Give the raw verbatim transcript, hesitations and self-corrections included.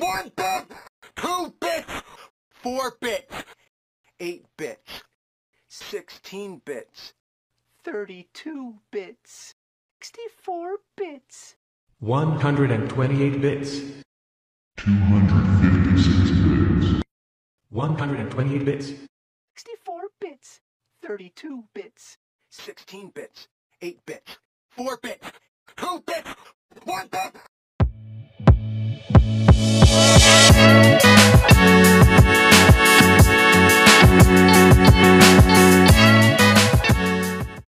one bit, two bits, four bits, eight bits, sixteen bits, thirty-two bits, sixty-four bits, one hundred twenty-eight bits, two hundred fifty-six bits, one hundred twenty-eight bits, sixty-four bits, thirty-two bits, sixteen bits, eight bits, four bits, two bits, one bit.